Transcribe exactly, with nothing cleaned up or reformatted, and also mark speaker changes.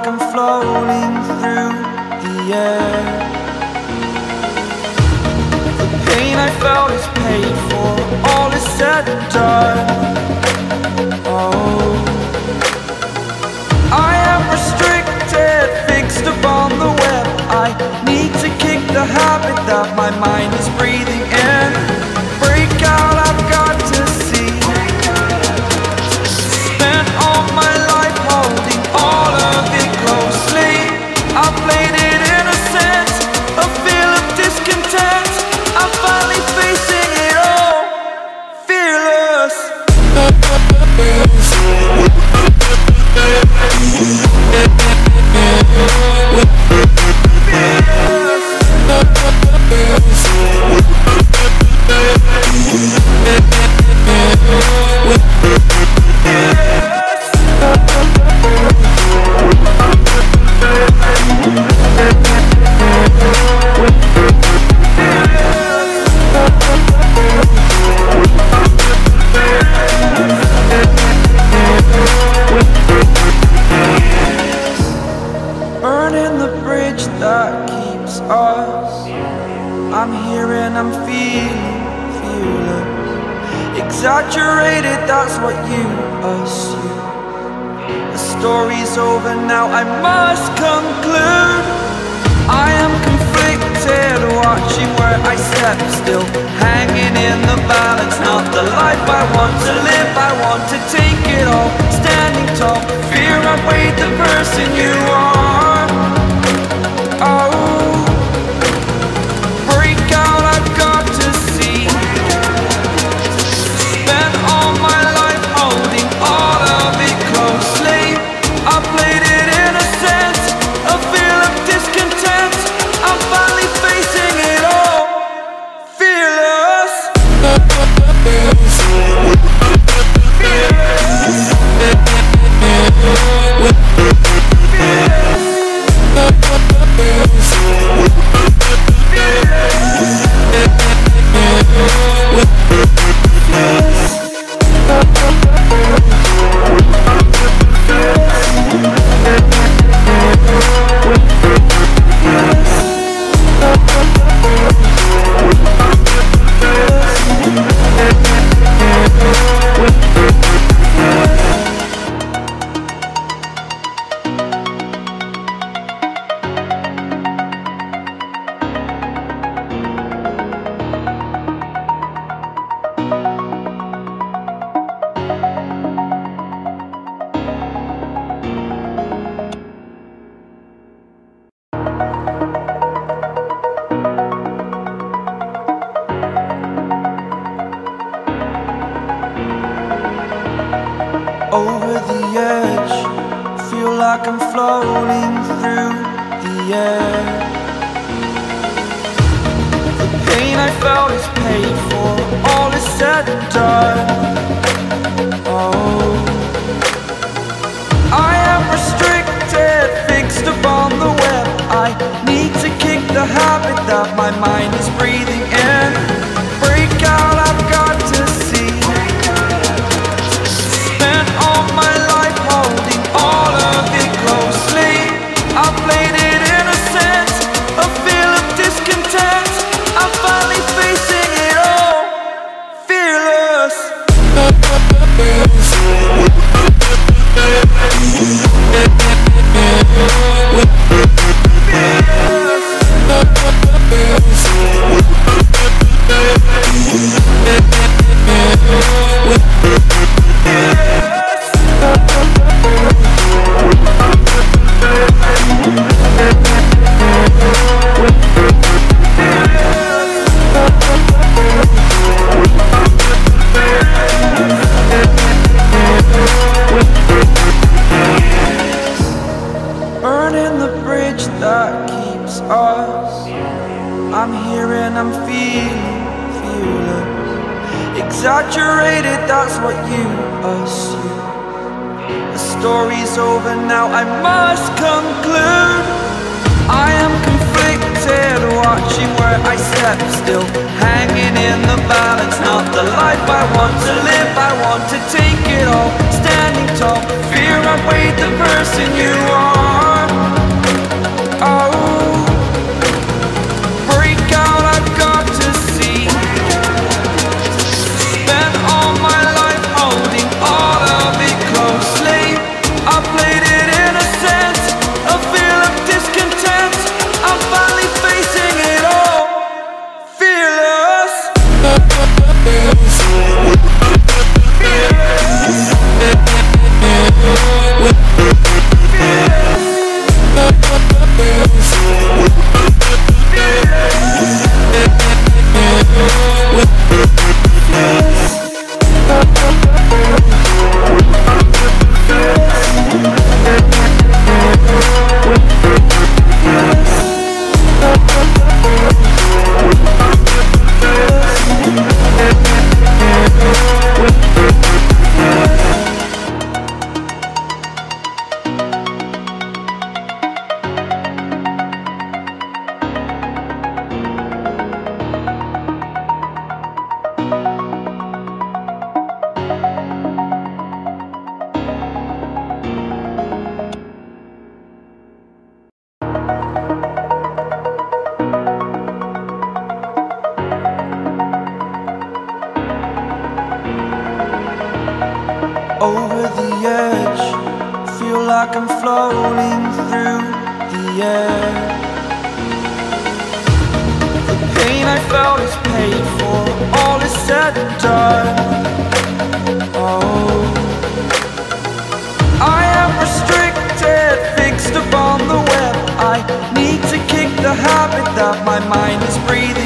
Speaker 1: like I'm floating through the air. The pain I felt is paid for, all is said and done. Oh, I am restricted, fixed upon the web. I need to kick the habit that my mind is breathing in. Break out, I've got to see. Spent all my life holding all of it closely. I played it innocent, a feel of discontent. I'm finally facing it all, fearless. Burning the bridge that keeps us. I'm here and I'm feeling fearless. Exaggerated, that's what you assume. The story's over now, I must conclude. I am conflicted, watching where I step still, hanging in the balance. Not the life I want to live, I want to take it all. Standing tall, fear outweighed the person you are. Oh, break out, I've got to see. Spent all my life holding all of it closely. I played it innocent, a feel of discontent. I'm finally facing it all, fearless. Over the edge, feel like I'm floating through the air. The pain I felt is paid for, all is said and done. Oh, I am restricted, fixed upon the web. I need to kick the habit that my mind is breathing in. Break out, I've got to see. Spent all my life holding all of it closely. I played it innocent, a feel of discontent. I'm finally facing it all, fearless. Burning the bridge that keeps us. I'm here and I'm feeling fearless. Exaggerated, that's what you assume. The story's over now, I must conclude. I am conflicted, watching where I step still, hanging in the balance. Not the life I want to live, I want to take it all. Standing tall, fear outweighed the person you are. like I'm floating through the air. The pain I felt is paid for, all is said and done. Oh, I am restricted, fixed upon the web. I need to kick the habit that my mind is breathing